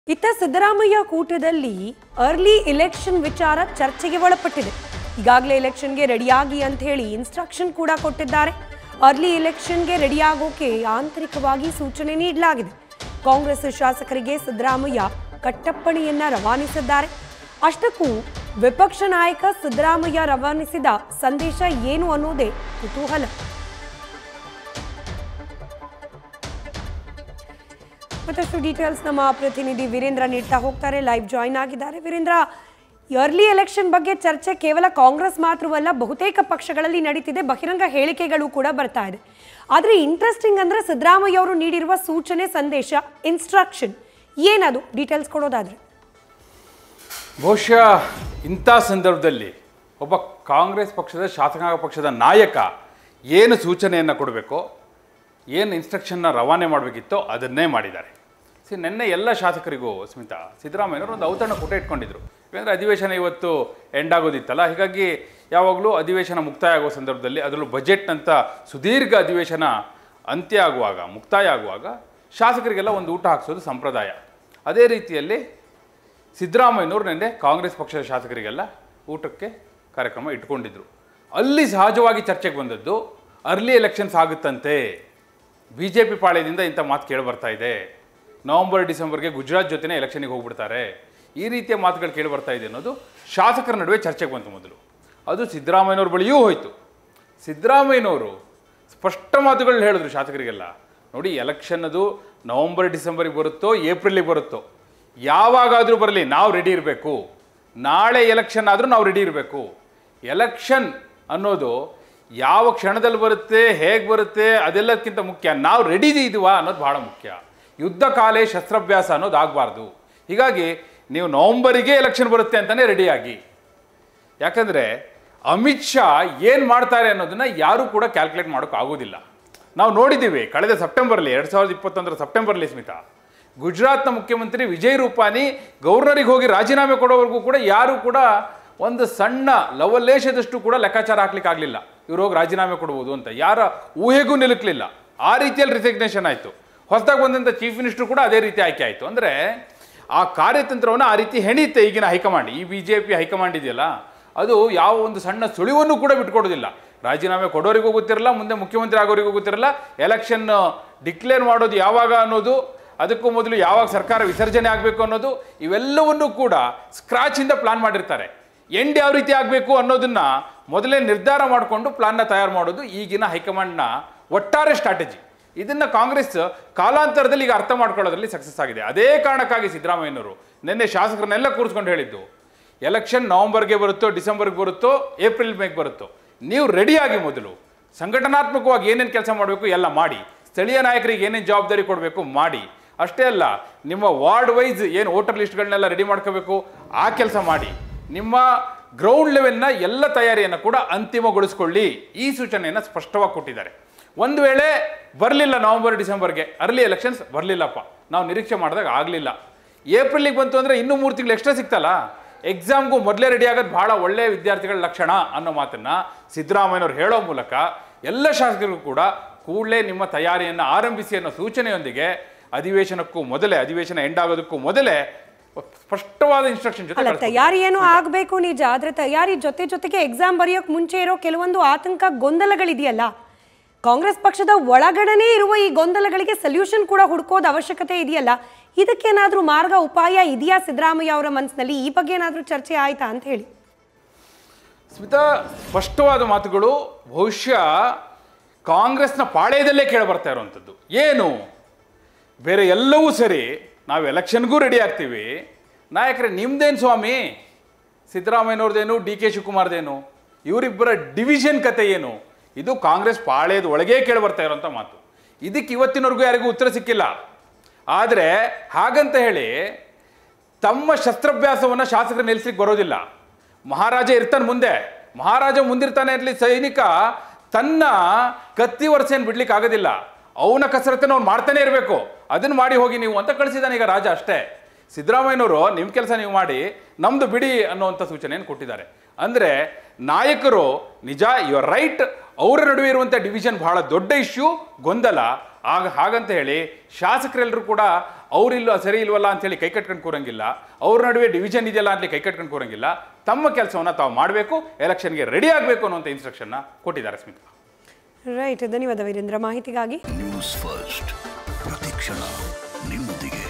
ಇತ್ತ ಸಿದ್ದರಾಮಯ್ಯ ಕೂಟದಲ್ಲಿ early election ವಿಚಾರ ಚರ್ಚೆಗೆ ಒಳಪಟ್ಟಿದೆ. ಈಗಾಗಲೇ ಎಲೆಕ್ಷನ್ಗೆ ರೆಡಿಯಾಗಿ ಅಂತ ಹೇಳಿ ಇನ್ಸ್ಟ್ರಕ್ಷನ್ ಕೂಡ ಕೊಟ್ಟಿದ್ದಾರೆ. ಅರ್ಲಿ ಎಲೆಕ್ಷನ್ಗೆ ರೆಡಿಯಾಗೋಕೆ ಆಂತರಿಕವಾಗಿ ಸೂಚನೆ ನೀಡಲಾಗಿದೆ. ಕಾಂಗ್ರೆಸ್ ಶಾಸಕರಿಗೆ ಸಿದ್ದರಾಮಯ್ಯ ಕಟ್ಟಪ್ಪಣೆಯನ್ನ ರವಾನಿಸಿದ್ದಾರೆ. ಅಷ್ಟಕ್ಕೂ ವಿಪಕ್ಷ ನಾಯಕ ಸಿದ್ದರಾಮಯ್ಯ ರವಾನಿಸಿದ ಸಂದೇಶ ಏನು ಅನ್ನೋದೇ ಕುತೂಹಲ. ಮತ್ತಷ್ಟು ಡೀಟೇಲ್ಸ್ ನಮ್ಮ ಪ್ರತಿನಿಧಿ ವೀರೇಂದ್ರ ನೀಡ್ತಾ ಹೋಗ್ತಾರೆ, ಲೈವ್ ಜಾಯಿನ್ ಆಗಿದ್ದಾರೆ. ವೀರೇಂದ್ರ, ಅರ್ಲಿ ಎಲೆಕ್ಷನ್ ಬಗ್ಗೆ ಚರ್ಚೆ ಕೇವಲ ಕಾಂಗ್ರೆಸ್ ಮಾತ್ರವಲ್ಲ, ಬಹುತೇಕ ಪಕ್ಷಗಳಲ್ಲಿ ನಡೀತಿದೆ, ಬಹಿರಂಗ ಹೇಳಿಕೆಗಳು ಕೂಡ ಬರ್ತಾ ಇದೆ. ಆದರೆ ಇಂಟ್ರೆಸ್ಟಿಂಗ್ ಅಂದ್ರೆ ಸಿದ್ದರಾಮಯ್ಯ ಅವರು ನೀಡಿರುವ ಸೂಚನೆ, ಸಂದೇಶ, ಇನ್ಸ್ಟ್ರಕ್ಷನ್ ಏನದು, ಡೀಟೇಲ್ಸ್ ಕೊಡೋದಾದ್ರೆ? ಬಹುಶಃ ಇಂಥ ಸಂದರ್ಭದಲ್ಲಿ ಒಬ್ಬ ಕಾಂಗ್ರೆಸ್ ಪಕ್ಷದ ಶಾಸಕಾಂಗ ಪಕ್ಷದ ನಾಯಕ ಏನು ಸೂಚನೆಯನ್ನು ಕೊಡಬೇಕೋ, ಏನು ಇನ್ಸ್ಟ್ರಕ್ಷನ್ನ ರವಾನೆ ಮಾಡಬೇಕಿತ್ತೋ ಅದನ್ನೇ ಮಾಡಿದ್ದಾರೆ. ನಿನ್ನೆ ಎಲ್ಲ ಶಾಸಕರಿಗೂ ಸ್ಮಿತಾ, ಸಿದ್ದರಾಮಯ್ಯನವರು ಒಂದು ಔತಣ ಕೂಟ ಇಟ್ಕೊಂಡಿದ್ರು. ಯಾಕಂದರೆ ಅಧಿವೇಶನ ಇವತ್ತು ಎಂಡ್ ಆಗೋದಿತ್ತಲ್ಲ, ಹೀಗಾಗಿ ಯಾವಾಗಲೂ ಅಧಿವೇಶನ ಮುಕ್ತಾಯ ಆಗುವ ಸಂದರ್ಭದಲ್ಲಿ, ಅದರಲ್ಲೂ ಬಜೆಟ್ ಅಂತ ಸುದೀರ್ಘ ಅಧಿವೇಶನ ಅಂತ್ಯ ಆಗುವಾಗ, ಮುಕ್ತಾಯ ಆಗುವಾಗ ಶಾಸಕರಿಗೆಲ್ಲ ಒಂದು ಊಟ ಹಾಕಿಸೋದು ಸಂಪ್ರದಾಯ. ಅದೇ ರೀತಿಯಲ್ಲಿ ಸಿದ್ದರಾಮಯ್ಯನವರು ನಿನ್ನೆ ಕಾಂಗ್ರೆಸ್ ಪಕ್ಷದ ಶಾಸಕರಿಗೆಲ್ಲ ಊಟಕ್ಕೆ ಕಾರ್ಯಕ್ರಮ ಇಟ್ಕೊಂಡಿದ್ರು. ಅಲ್ಲಿ ಸಹಜವಾಗಿ ಚರ್ಚೆಗೆ ಬಂದದ್ದು ಅರ್ಲಿ ಎಲೆಕ್ಷನ್ಸ್ ಆಗುತ್ತಂತೆ, BJP ಪಾಳ್ಯದಿಂದ ಇಂಥ ಮಾತು ಕೇಳಿ ಬರ್ತಾ ಇದೆ, ನವಂಬರ್ ಡಿಸೆಂಬರ್ಗೆ ಗುಜರಾತ್ ಜೊತೆನೇ ಎಲೆಕ್ಷನ್ಗೆ ಹೋಗ್ಬಿಡ್ತಾರೆ, ಈ ರೀತಿಯ ಮಾತುಗಳು ಕೇಳಿ ಬರ್ತಾ ಇದೆ ಅನ್ನೋದು ಶಾಸಕರ ನಡುವೆ ಚರ್ಚೆಗೆ ಬಂತು. ಮೊದಲು ಅದು ಸಿದ್ದರಾಮಯ್ಯನವ್ರ ಬಳಿಯೂ ಹೋಯಿತು. ಸಿದ್ದರಾಮಯ್ಯನವರು ಸ್ಪಷ್ಟ ಮಾತುಗಳು ಹೇಳಿದ್ರು ಶಾಸಕರಿಗೆಲ್ಲ, ನೋಡಿ ಎಲೆಕ್ಷನ್ ಅದು ನವಂಬರ್ ಡಿಸೆಂಬರಿಗೆ ಬರುತ್ತೋ ಏಪ್ರಿಲಿಗೆ ಬರುತ್ತೋ ಯಾವಾಗಾದರೂ ಬರಲಿ, ನಾವು ರೆಡಿ ಇರಬೇಕು. ನಾಳೆ ಎಲೆಕ್ಷನ್ ಆದರೂ ನಾವು ರೆಡಿ ಇರಬೇಕು. ಎಲೆಕ್ಷನ್ ಅನ್ನೋದು ಯಾವ ಕ್ಷಣದಲ್ಲಿ ಬರುತ್ತೆ, ಹೇಗೆ ಬರುತ್ತೆ ಅದೆಲ್ಲಕ್ಕಿಂತ ಮುಖ್ಯ ನಾವು ರೆಡಿ ಇದೀವಾ ಅನ್ನೋದು ಭಾಳ ಮುಖ್ಯ. ಯುದ್ಧ ಕಾಲೇ ಶಸ್ತ್ರಾಭ್ಯಾಸ ಅನ್ನೋದು ಆಗಬಾರ್ದು. ಹೀಗಾಗಿ ನೀವು ನವಂಬರಿಗೆ ಎಲೆಕ್ಷನ್ ಬರುತ್ತೆ ಅಂತಲೇ ರೆಡಿಯಾಗಿ. ಯಾಕಂದರೆ ಅಮಿತ್ ಶಾ ಏನು ಮಾಡ್ತಾರೆ ಅನ್ನೋದನ್ನು ಯಾರೂ ಕೂಡ ಕ್ಯಾಲ್ಕುಲೇಟ್ ಮಾಡೋಕ್ಕಾಗೋದಿಲ್ಲ. ನಾವು ನೋಡಿದ್ದೀವಿ ಕಳೆದ ಸೆಪ್ಟೆಂಬರ್ಲಿ, 2021 ಸೆಪ್ಟೆಂಬರ್ಲಿ ಸ್ಮಿತಾ, ಗುಜರಾತ್ನ ಮುಖ್ಯಮಂತ್ರಿ ವಿಜಯ್ ರೂಪಾನಿ ಗವರ್ನರಿಗೆ ಹೋಗಿ ರಾಜೀನಾಮೆ ಕೊಡೋವರೆಗೂ ಕೂಡ ಯಾರೂ ಕೂಡ ಒಂದು ಸಣ್ಣ ಲವಲೇಶದಷ್ಟು ಕೂಡ ಲೆಕ್ಕಾಚಾರ ಹಾಕ್ಲಿಕ್ಕಾಗಲಿಲ್ಲ, ಇವ್ರು ಹೋಗಿ ರಾಜೀನಾಮೆ ಕೊಡ್ಬೋದು ಅಂತ. ಯಾರ ಊಹೆಗೂ ನಿಲುಕಲಿಲ್ಲ. ಆ ರೀತಿಯಲ್ಲಿ ರಿಸಿಗ್ನೇಷನ್ ಆಯಿತು. ಹೊಸದಾಗಿ ಬಂದಂಥ ಚೀಫ್ ಮಿನಿಸ್ಟರ್ ಕೂಡ ಅದೇ ರೀತಿ ಆಯ್ಕೆ ಆಯಿತು. ಅಂದರೆ ಆ ಕಾರ್ಯತಂತ್ರವನ್ನು ಆ ರೀತಿ ಹೆಣೀತೆ ಈಗಿನ ಹೈಕಮಾಂಡ್. ಈ BJP ಹೈಕಮಾಂಡ್ ಇದೆಯಲ್ಲ, ಅದು ಯಾವ ಒಂದು ಸಣ್ಣ ಸುಳಿವನ್ನು ಕೂಡ ಬಿಟ್ಕೊಡೋದಿಲ್ಲ. ರಾಜೀನಾಮೆ ಕೊಡೋರಿಗೂ ಗೊತ್ತಿರಲ್ಲ, ಮುಂದೆ ಮುಖ್ಯಮಂತ್ರಿ ಆಗೋರಿಗೂ ಗೊತ್ತಿರಲ್ಲ, ಎಲೆಕ್ಷನ್ ಡಿಕ್ಲೇರ್ ಮಾಡೋದು ಯಾವಾಗ ಅನ್ನೋದು, ಅದಕ್ಕೂ ಮೊದಲು ಯಾವಾಗ ಸರ್ಕಾರ ವಿಸರ್ಜನೆ ಆಗಬೇಕು ಅನ್ನೋದು, ಇವೆಲ್ಲವನ್ನೂ ಕೂಡ ಸ್ಕ್ರಾಚಿಂದ ಪ್ಲಾನ್ ಮಾಡಿರ್ತಾರೆ. ಎಂಡ್ ಯಾವ ರೀತಿ ಆಗಬೇಕು ಅನ್ನೋದನ್ನು ಮೊದಲೇ ನಿರ್ಧಾರ ಮಾಡಿಕೊಂಡು ಪ್ಲಾನ್ನ ತಯಾರು ಮಾಡೋದು ಈಗಿನ ಹೈಕಮಾಂಡ್ನ ಒಟ್ಟಾರೆ ಸ್ಟ್ರಾಟಜಿ. ಇದನ್ನು ಕಾಂಗ್ರೆಸ್ ಕಾಲಾಂತರದಲ್ಲಿ ಈಗ ಅರ್ಥ ಮಾಡ್ಕೊಳ್ಳೋದ್ರಲ್ಲಿ ಸಕ್ಸಸ್ ಆಗಿದೆ. ಅದೇ ಕಾರಣಕ್ಕಾಗಿ ಸಿದ್ದರಾಮಯ್ಯನವರು ನಿನ್ನೆ ಶಾಸಕರನ್ನೆಲ್ಲ ಕೂರಿಸ್ಕೊಂಡು ಹೇಳಿದ್ದು, ಎಲೆಕ್ಷನ್ ನವಂಬರ್ಗೆ ಬರುತ್ತೋ, ಡಿಸೆಂಬರ್ಗೆ ಬರುತ್ತೋ, ಏಪ್ರಿಲ್ ಮೇಗೆ ಬರುತ್ತೋ, ನೀವು ರೆಡಿಯಾಗಿ ಮೊದಲು ಸಂಘಟನಾತ್ಮಕವಾಗಿ ಏನೇನು ಕೆಲಸ ಮಾಡಬೇಕು ಎಲ್ಲ ಮಾಡಿ, ಸ್ಥಳೀಯ ನಾಯಕರಿಗೆ ಏನೇನು ಜವಾಬ್ದಾರಿ ಕೊಡಬೇಕು ಮಾಡಿ. ಅಷ್ಟೇ ಅಲ್ಲ, ನಿಮ್ಮ ವಾರ್ಡ್ ವೈಸ್ ಏನು ವೋಟರ್ ಲಿಸ್ಟ್ಗಳನ್ನೆಲ್ಲ ರೆಡಿ ಮಾಡ್ಕೋಬೇಕು ಆ ಕೆಲಸ ಮಾಡಿ. ನಿಮ್ಮ ಗ್ರೌಂಡ್ ಲೆವೆಲ್ನ ಎಲ್ಲ ತಯಾರಿಯನ್ನು ಕೂಡ ಅಂತಿಮಗೊಳಿಸ್ಕೊಳ್ಳಿ. ಈ ಸೂಚನೆಯನ್ನು ಸ್ಪಷ್ಟವಾಗಿ ಕೊಟ್ಟಿದ್ದಾರೆ. ಒಂದು ವೇಳೆ ಬರಲಿಲ್ಲ ನವಂಬರ್ ಡಿಸೆಂಬರ್ಗೆ ಅರ್ಲಿ ಎಲೆಕ್ಷನ್ಸ್ ಬರಲಿಲ್ಲಪ್ಪ, ನಾವು ನಿರೀಕ್ಷೆ ಮಾಡಿದಾಗ ಆಗಲಿಲ್ಲ, ಏಪ್ರಿಲಿಗೆ ಬಂತು ಅಂದರೆ ಇನ್ನೂ 3 ತಿಂಗಳು ಎಕ್ಸ್ಟ್ರಾ ಸಿಗ್ತಲ್ಲ, ಎಕ್ಸಾಮ್ಗೂ ಮೊದಲೇ ರೆಡಿ ಆಗೋದು ಭಾಳ ಒಳ್ಳೆಯ ವಿದ್ಯಾರ್ಥಿಗಳ ಲಕ್ಷಣ ಅನ್ನೋ ಮಾತನ್ನು ಸಿದ್ದರಾಮಯ್ಯನವ್ರು ಹೇಳೋ ಮೂಲಕ ಎಲ್ಲ ಶಾಸಕರಿಗೂ ಕೂಡ ಕೂಡಲೇ ನಿಮ್ಮ ತಯಾರಿಯನ್ನು ಆರಂಭಿಸಿ ಅನ್ನೋ ಸೂಚನೆಯೊಂದಿಗೆ ಅಧಿವೇಶನಕ್ಕೂ ಮೊದಲೇ, ಅಧಿವೇಶನ ಎಂಡ್ ಆಗೋದಕ್ಕೂ ಮೊದಲೇ ಸ್ಪಷ್ಟವಾದ ಇನ್ಸ್ಟ್ರಕ್ಷನ್ ಜೊತೆ ತಯಾರಿ ಏನೋ ಆಗಬೇಕು ನಿಜ, ಆದ್ರೆ ತಯಾರಿ ಜೊತೆಗೆ ಎಕ್ಸಾಮ್ ಬರೆಯೋಕೆ ಮುಂಚೆ ಇರೋ ಕೆಲವೊಂದು ಆತಂಕ, ಗೊಂದಲಗಳಿದೆಯಲ್ಲ, ಕಾಂಗ್ರೆಸ್ ಪಕ್ಷದ ಒಳಗಡೆನೇ ಇರುವ ಈ ಗೊಂದಲಗಳಿಗೆ ಸೊಲ್ಯೂಷನ್ ಕೂಡ ಹುಡುಕೋದು ಅವಶ್ಯಕತೆ ಇದೆಯಲ್ಲ, ಇದಕ್ಕೇನಾದ್ರೂ ಮಾರ್ಗ ಉಪಾಯ ಇದೆಯಾ ಸಿದ್ದರಾಮಯ್ಯ ಅವರ ಮನಸ್ಸಿನಲ್ಲಿ? ಈ ಬಗ್ಗೆ ಏನಾದ್ರೂ ಚರ್ಚೆ ಆಯ್ತಾ ಅಂತ ಹೇಳಿ. ಸ್ಮಿತಾ, ಸ್ಪಷ್ಟವಾದ ಮಾತುಗಳು ಬಹುಶಃ ಕಾಂಗ್ರೆಸ್ನ ಪಾಳ್ಯದಲ್ಲೇ ಕೇಳಿಬರ್ತಾ ಇರುವಂಥದ್ದು. ಏನು ಬೇರೆ ಎಲ್ಲವೂ ಸರಿ, ನಾವು ಎಲೆಕ್ಷನ್ಗೂ ರೆಡಿ ಆಗ್ತೀವಿ, ನಾಯಕರೇ ನಿಮ್ದೇನು ಸ್ವಾಮಿ, ಸಿದ್ದರಾಮಯ್ಯನವ್ರದ್ದೇನು, DK ಶಿವಕುಮಾರ್ದೇನು, ಇವರಿಬ್ಬರ ಡಿವಿಷನ್ ಕತೆ ಏನು? ಇದು ಕಾಂಗ್ರೆಸ್ ಪಾಳ್ಯದ ಒಳಗೇ ಕೇಳಿ ಬರ್ತಾ ಇರೋಂಥ ಮಾತು. ಇದಕ್ಕೆ ಇವತ್ತಿನವರೆಗೂ ಯಾರಿಗೂ ಉತ್ತರ ಸಿಕ್ಕಿಲ್ಲ. ಆದರೆ ಹಾಗಂತ ಹೇಳಿ ತಮ್ಮ ಶಸ್ತ್ರಾಭ್ಯಾಸವನ್ನು ಶಾಸಕರು ನಿಲ್ಲಿಸ್ಲಿಕ್ಕೆ ಬರೋದಿಲ್ಲ. ಮಹಾರಾಜ ಇರ್ತಾನೆ ಮುಂದೆ, ಮಹಾರಾಜ ಮುಂದಿರ್ತಾನೆ ಇರಲಿ, ಸೈನಿಕ ತನ್ನ ಕತ್ತಿ ವರ್ಷೇನು ಬಿಡ್ಲಿಕ್ಕೆ ಆಗೋದಿಲ್ಲ, ಅವನ ಕಸರತ್ತನ್ನು ಅವ್ನು ಮಾಡ್ತಾನೆ ಇರಬೇಕು, ಅದನ್ನು ಮಾಡಿ ಹೋಗಿ ನೀವು ಅಂತ ಕಳಿಸಿದಾನೆ ಈಗ ರಾಜ. ಅಷ್ಟೇ. ಸಿದ್ದರಾಮಯ್ಯನವರು ನಿಮ್ಮ ಕೆಲಸ ನೀವು ಮಾಡಿ, ನಮ್ಮದು ಬಿಡಿ ಅನ್ನುವಂಥ ಸೂಚನೆಯನ್ನು ಕೊಟ್ಟಿದ್ದಾರೆ. ಅಂದರೆ ನಾಯಕರು ನಿಜ, ಯು ಆರ್ ರೈಟ್, ಅವರ ನಡುವೆ ಇರುವಂಥ ಡಿವಿಷನ್ ಬಹಳ ದೊಡ್ಡ ಇಶ್ಯೂ, ಗೊಂದಲ, ಹಾಗಂತ ಹೇಳಿ ಶಾಸಕರೆಲ್ಲರೂ ಕೂಡ ಅವರಿಲ್ಲ ಸರಿ ಇಲ್ವಲ್ಲ ಅಂತೇಳಿ ಕೈ ಕಟ್ಕೊಂಡು ಕೂರಂಗಿಲ್ಲ, ಅವ್ರ ನಡುವೆ ಡಿವಿಷನ್ ಇದೆಯಲ್ಲ ಅಂತೇಳಿ ಕೈ ಕಟ್ಕೊಂಡು ಕೂರಂಗಿಲ್ಲ. ತಮ್ಮ ಕೆಲಸವನ್ನು ತಾವು ಮಾಡಬೇಕು, ಎಲೆಕ್ಷನ್ಗೆ ರೆಡಿ ಆಗಬೇಕು ಅನ್ನುವಂಥ ಇನ್ಸ್ಟ್ರಕ್ಷನ್ನ ಕೊಟ್ಟಿದ್ದಾರೆ ಸ್ಮಿತಾ. ರೈಟ್, ಧನ್ಯವಾದ ವೀರೇಂದ್ರ ಮಾಹಿತಿಗಾಗಿ. ನ್ಯೂಸ್ ಫಸ್ಟ್ ಪ್ರತಿಕ್ಷಣ ನಿಮ್ಮೊಂದಿಗೆ.